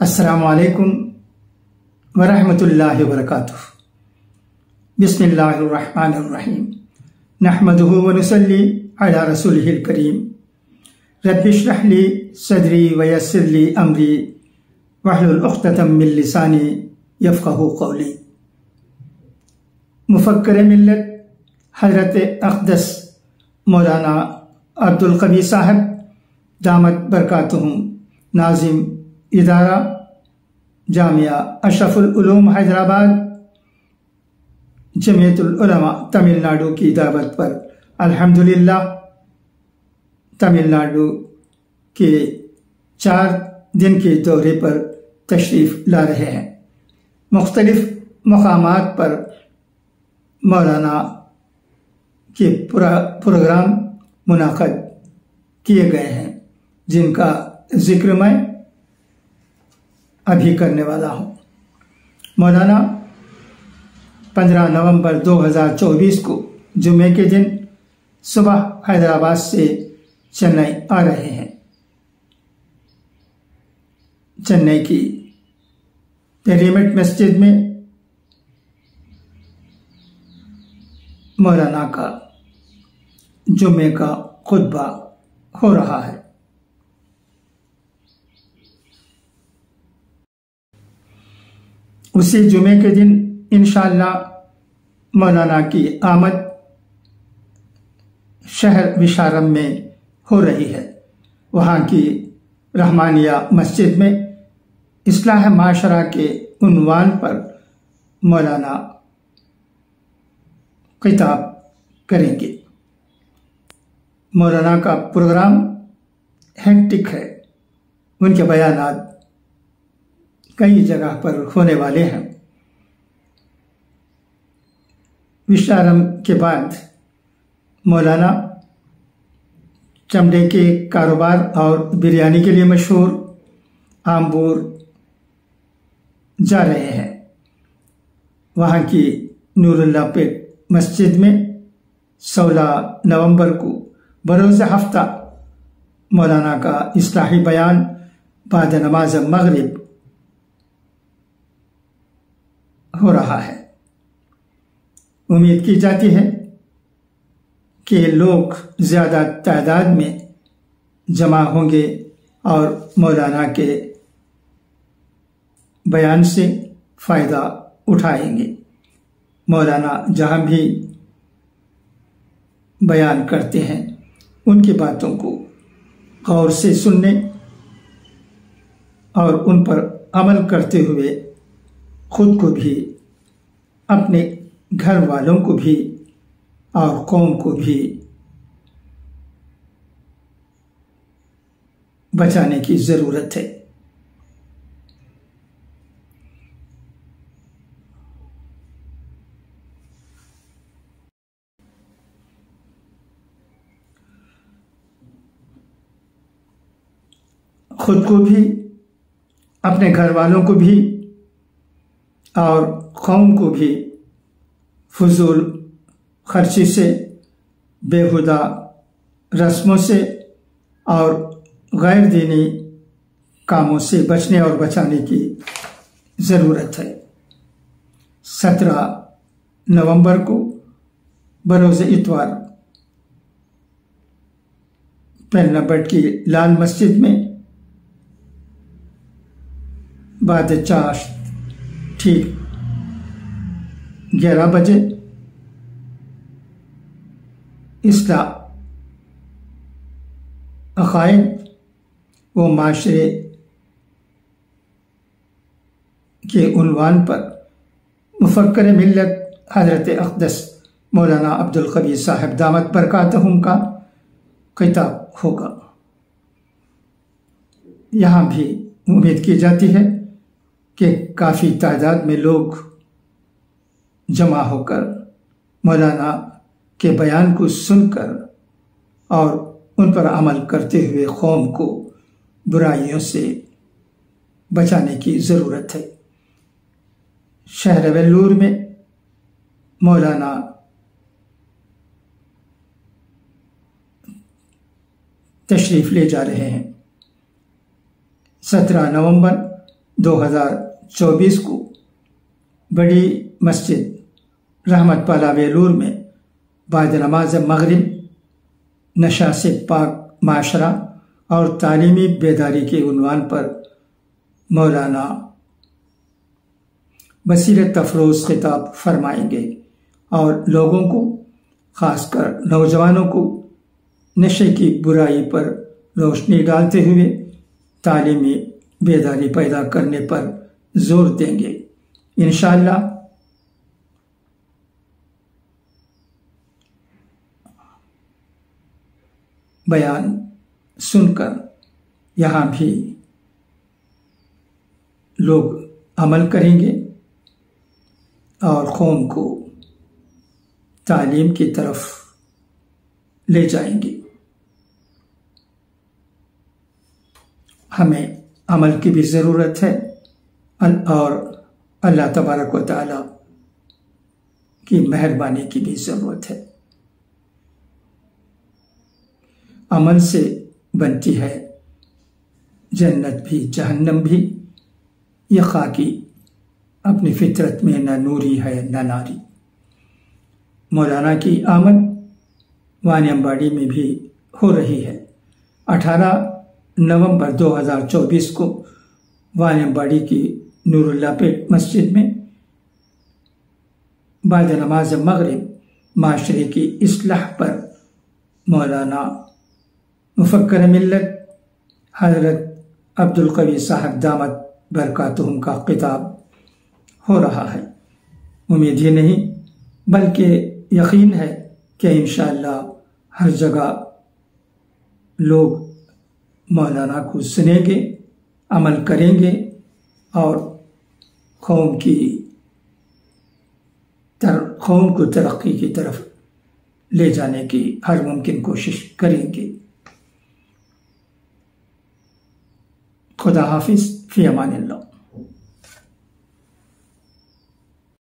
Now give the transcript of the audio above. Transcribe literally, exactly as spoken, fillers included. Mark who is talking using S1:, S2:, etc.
S1: अस्सलामु अलैकुम वरहमतुल्लाहि वबरकातुहू। बिस्मिल्लाहिर्रहमानिर्रहीम। नहमदुहु व नुसल्ली अला रसूलिहिल करीम। रब्बि इश्रह ली सदरी व यस्सिर ली अमरी वहलुल उक़्दतम मिन लिसानी यफ़क़हू क़ौली। मुफ़क्किर मिल्लत हज़रत अक़दस मौलाना अब्दुल क़वी साहब दामत बरकातुहुम, नाज़िम इदारा जामिया अशरफुल उलूम हैदराबाद, जमीयतुल उलमा तमिलनाडु की दावत पर अल्हम्दुलिल्लाह तमिलनाडु के चार दिन के दौरे पर तशरीफ़ ला रहे हैं। मुख्तलिफ मकामात पर मौलाना के प्रोग्राम मुनाक़द किए गए हैं, जिनका जिक्र मैं अभी करने वाला हूँ। मौलाना पंद्रह नवंबर दो हज़ार चौबीस को जुमे के दिन सुबह हैदराबाद से चेन्नई आ रहे हैं। चेन्नई की पिरामिड मस्जिद में मौलाना का जुमे का खुतबा हो रहा है। उसी जुमे के दिन इंशाअल्लाह मौलाना की आमद शहर विशारम में हो रही है। वहाँ की रहमानिया मस्जिद में इस्लाह माशरा के उन्वान पर मौलाना खिताब करेंगे। मौलाना का प्रोग्राम हेक्टिक है। उनके बयानात कई जगह पर होने वाले हैं। विशारम के बाद मौलाना चमड़े के कारोबार और बिरयानी के लिए मशहूर आम्बूर जा रहे हैं। वहाँ की नूरुल्लाह पेट मस्जिद में सोलह नवंबर को बरोज़ हफ्ता मौलाना का इस्लाही बयान बाद नमाज मगरिब हो रहा है। उम्मीद की जाती है कि लोग ज़्यादा तादाद में जमा होंगे और मौलाना के बयान से फ़ायदा उठाएंगे। मौलाना जहाँ भी बयान करते हैं उनकी बातों को गौर से सुनने और उन पर अमल करते हुए खुद को भी, अपने घर वालों को भी और कौम को भी बचाने की ज़रूरत है। खुद को भी, अपने घर वालों को भी और कौम को भी फजूल खर्ची से, बेहुदा रस्मों से और गैर दीनी कामों से बचने और बचाने की ज़रूरत है। सत्रह नवंबर को बरोज़ इतवार पेलनाबट की लाल मस्जिद में बाद चाश्त ठीक ग्यारह बजे इस्लाह, अक़ाइद व माशरे के उन्वान पर मुफ़क्किर मिल्लत हज़रत अक़दस मौलाना अब्दुल क़वी साहब दामत बरकातुहुम का खिताब होगा। यहाँ भी उम्मीद की जाती है कि काफ़ी तादाद में लोग जमा होकर मौलाना के बयान को सुनकर और उन पर अमल करते हुए कौम को बुराइयों से बचाने की ज़रूरत है। शहर वेल्लूर में मौलाना तशरीफ़ ले जा रहे हैं। सत्रह नवंबर दो हज़ार चौबीस को बड़ी मस्जिद रहमत पाला वेलूर में बाद नमाज मगरिब नशा से पाक माशरा और तालीमी बेदारी के उन्वान पर मौलाना बसीरत अफरोज खिताब फरमाएंगे और लोगों को, खासकर नौजवानों को, नशे की बुराई पर रोशनी डालते हुए तालीमी बेदारी पैदा करने पर जोर देंगे। इंशाअल्लाह बयान सुनकर यहाँ भी लोग अमल करेंगे और कौम को तालीम की तरफ ले जाएंगे। हमें अमल की भी ज़रूरत है और अल्लाह तबारक व तआला की मेहरबानी की भी ज़रूरत है। अमल से बनती है जन्नत भी जहन्नम भी। यह खाकी अपनी फितरत में न नूरी है न नारी। मौलाना की आमद वानियम्बाड़ी में भी हो रही है। अठारह नवंबर दो हज़ार चौबीस को वानियम्बाड़ी की नूरुल्लाहपेट मस्जिद में बाद नमाज मगरिब माशरे की इस्लाह पर मौलाना मुफक्कर मिल्लत हज़रत अब्दुल कवी साहब दामत बरकातुहुम का खिताब हो रहा है। उम्मीद ही नहीं बल्कि यकीन है कि इंशाअल्लाह हर जगह लोग मौलाना को सुनेंगे, अमल करेंगे और कौम की तर कौम को तरक्की की तरफ ले जाने की हर मुमकिन कोशिश करेंगे। खुदा हाफिज, फी अमानिल्लाह।